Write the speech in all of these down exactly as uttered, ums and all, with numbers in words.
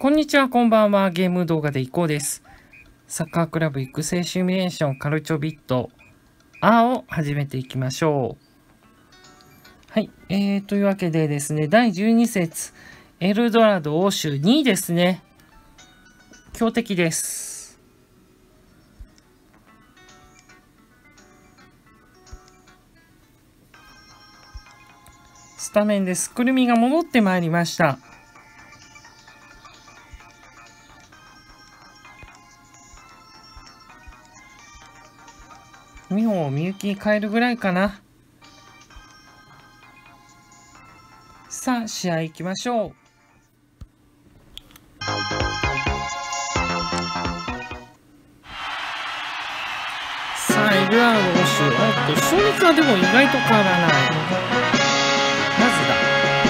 こんにちは、こんばんは。ゲーム動画でいこうです。サッカークラブ育成シミュレーションカルチョビット アール を始めていきましょう。はい、えー、というわけでですね、だいじゅうに節、エルドラド欧州にいですね。強敵です。スタメンです。くるみが戻ってまいりました。美穂をみゆきに変えるぐらいかな。さあ、試合行きましょう。さあ、エルドラド欧州。おっと、勝率はでも意外と変わらない。まずだ。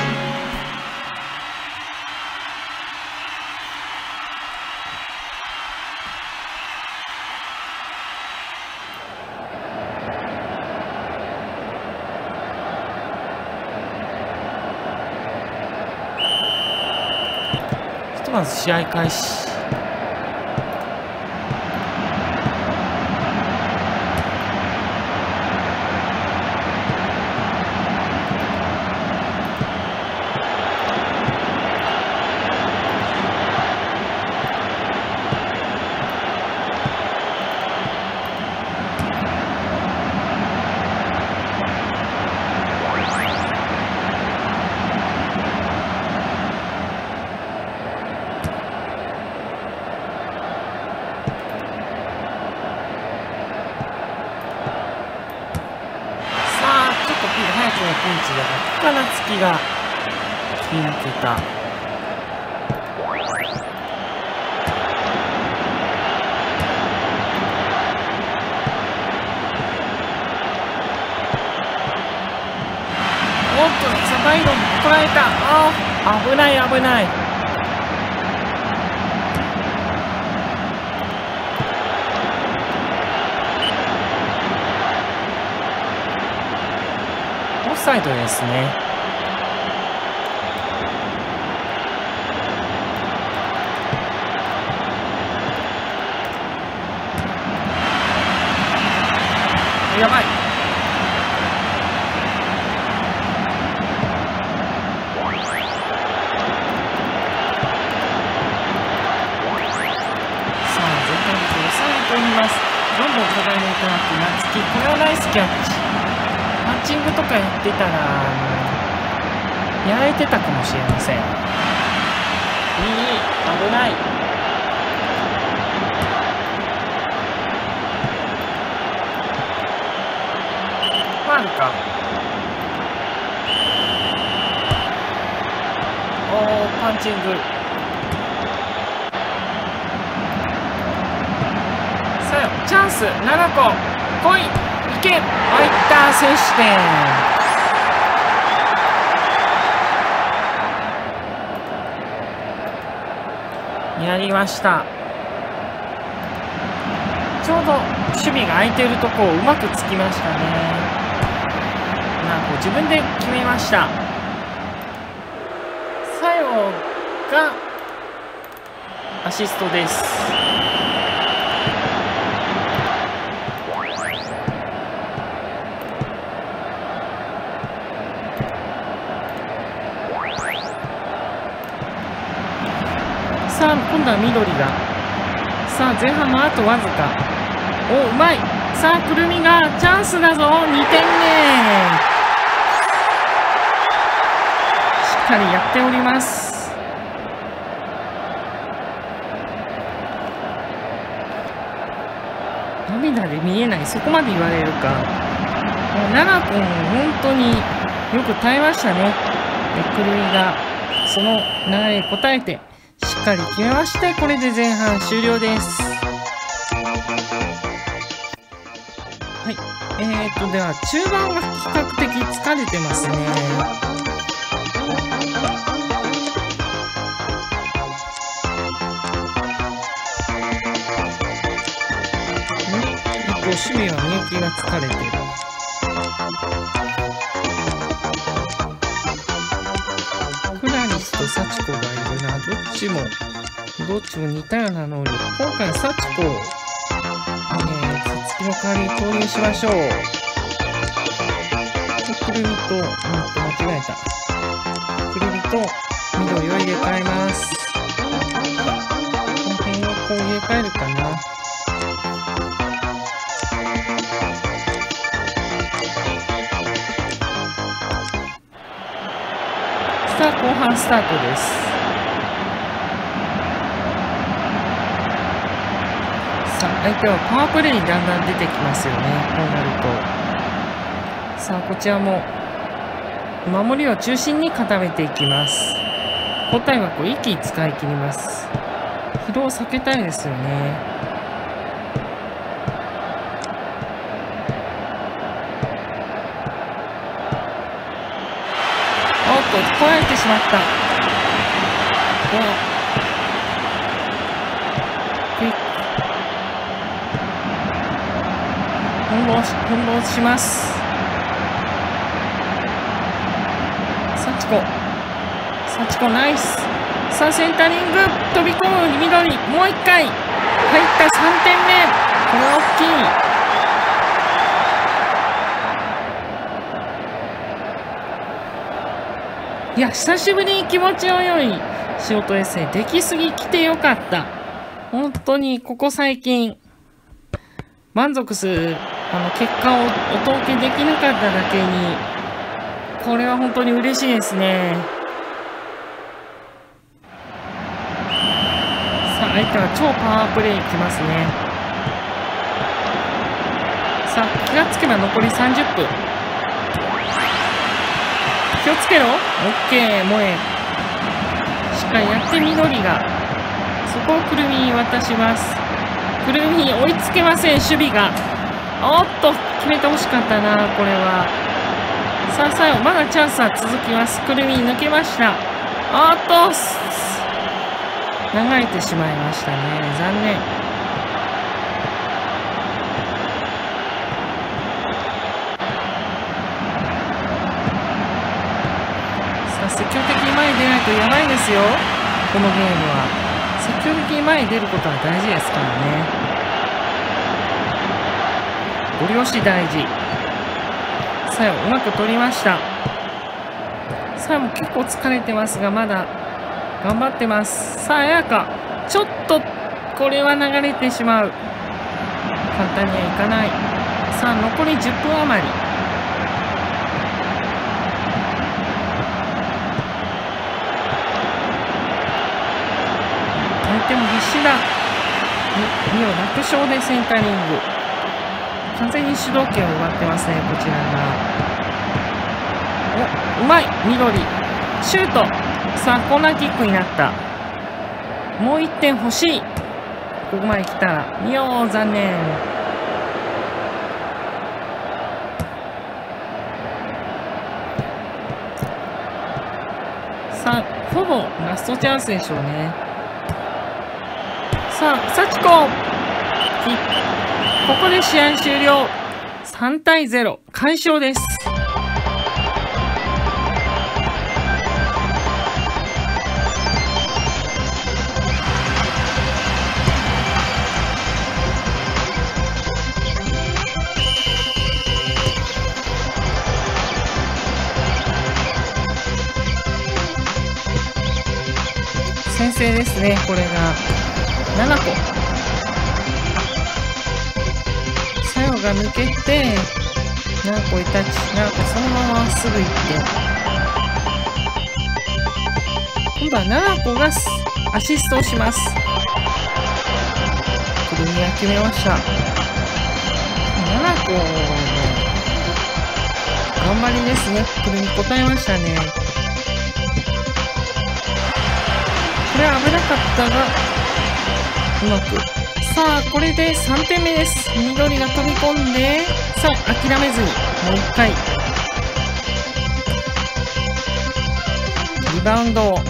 まず試合開始。ピンチだが、ここから突きが切り抜けた。おっと、サバイロン捉えた。ああ、危ない危ない。オフサイドですね。やばい。さあ、前半で抑えております。どんどん課題のいただきなつき、これはナイスキャッチ。マッチングとかやってたら、あの、やられてたかもしれません。いい、危ない。ファウルか。おー、パンチング。さあ、チャンス、ななこ、来い。いった、先取点。やりました。ちょうど守備が空いてるとこをうまくつきましたね。なんか自分で決めました。最後がアシストです。さあ、今度は緑が。さあ、前半もあとわずか。お、うまい。さあ、くるみがチャンスだぞ。にてんめ。しっかりやっております。涙で見えない。そこまで言われるか。もう奈良君、本当によく耐えましたね。くるみがその流れに応えて。しっかり決めまして、これで前半終了です。はい。えーと、では、中盤が比較的疲れてますね。一方、守備はみゆきが疲れてる。クラリスと幸子がいるな。どっちもどっちも似たような能力。今回は幸子を、えー、さつきの代わりに投入しましょう。で、くるみと、うんと、間違えた。くるみと緑を入れ替えます。この辺をこう入れ替えるかな。さあ、後半スタートです。さあ、相手はパワープレイにだんだん出てきますよね。こうなると。さあ、こちらも守りを中心に固めていきます。交代枠を一気に使い切ります。疲労を避けたいですよね。おっと、取られてしまった。クイック。翻弄し、翻弄します。幸子。幸子ナイス。さあ、センタリング。飛び込む緑。もう一回。入ったさんてんめ。これは大きい。いや、久しぶりに気持ちの良いショートエッセイできすぎ来てよかった。本当にここ最近、満足するあの結果をお届けできなかっただけに、これは本当に嬉しいですね。さあ、相手は超パワープレイいきますね。さあ、気がつけば残りさんじゅっぷん。気をつけろ。オッケー、萌え。しっかりやって緑が。そこをくるみに渡します。くるみに追いつけません、守備が。おっと、決めてほしかったな、これは。さあ、最後、まだチャンスは続きます。くるみ抜けました。おっと、流れてしまいましたね。残念。積極的に前に出ないとやばいですよ、このゲームは。積極的に前に出ることは大事ですからね。ご利用し大事。最後うまく取りました。最後結構疲れてますが、まだ頑張ってます。さあ、綾香、ちょっとこれは流れてしまう。簡単にはいかない。さあ、残りじゅっぷん余り。相手も必死だ。にを楽勝でセンタリング。完全に主導権を奪ってますね、こちらが。お、うまい、緑。シュート。さあ、コーナーキックになった。もういってん欲しい。ここまで来たら。によ、残念。さあ、ほぼラストチャンスでしょうね。さあ、幸子。ここで試合終了。さんたいゼロ。快勝です。先制ですね、これが。ななこ。さよが抜けて、ななこいたち、ななこそのまままっすぐ行って。今度はななこがアシストをします。くるみが決めました。ななこの頑張りですね。くるみ応えましたね。これは危なかったが、うまく。さあ、これでさんてんめです。緑が飛び込んで、さあ、諦めずに、もういっかい。リバウンドを、ゴ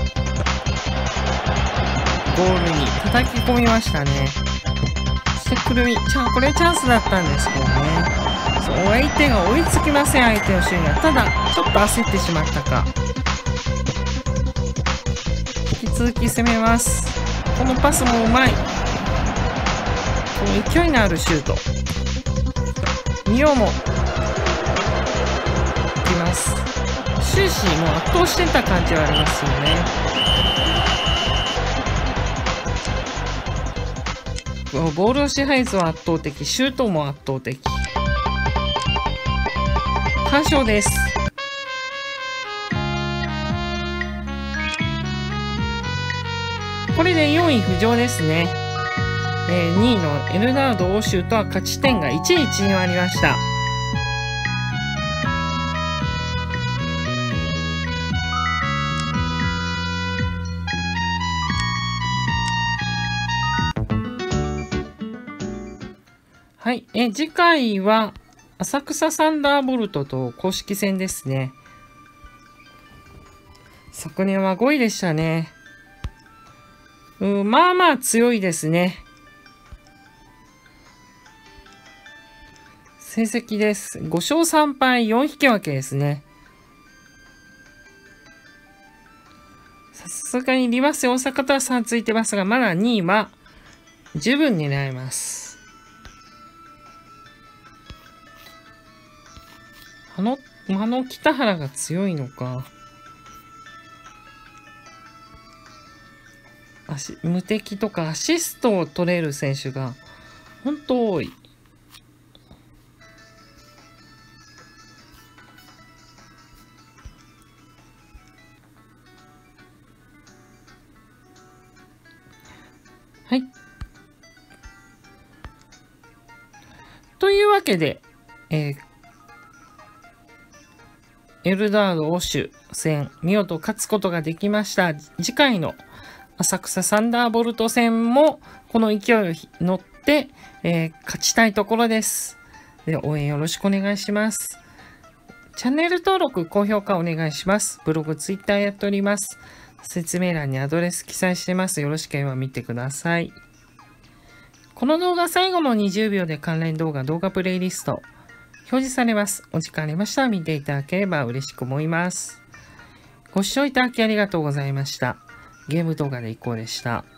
ールに叩き込みましたね。そしてくるみ、ちゃこれチャンスだったんですけどね。そう、相手が追いつきません、相手の守備が。ただ、ちょっと焦ってしまったか。引き続き攻めます。 このパスもうまい。この勢いのあるシュート。ミオもいきます。終始もう圧倒してた感じはありますよね。ボールの支配率は圧倒的、シュートも圧倒的。完勝です。これでよんい浮上ですね。えー、にいのエルナード・欧州とは勝ち点がいちいちに割りました。はい、え次回は浅草サンダーボルトと公式戦ですね。昨年はごいでしたね。うん、まあまあ強いですね。成績です。ごしょうさんぱいよんひき分けですね。さすがにリマス大阪とはさんついてますが、まだにいは十分狙えます。あの、あの北原が強いのか。無敵とかアシストを取れる選手が本当多い。はい。というわけで、えー、エルダード・オシュ戦、見事勝つことができました。次回の浅草サンダーボルト戦もこの勢いに乗って、えー、勝ちたいところです。で、応援よろしくお願いします。チャンネル登録、高評価お願いします。ブログ、ツイッターやっております。説明欄にアドレス記載してます。よろしければ見てください。この動画最後のにじゅうびょうで関連動画、動画プレイリスト表示されます。お時間ありましたら見ていただければ嬉しく思います。ご視聴いただきありがとうございました。ゲーム動画でいこうでした。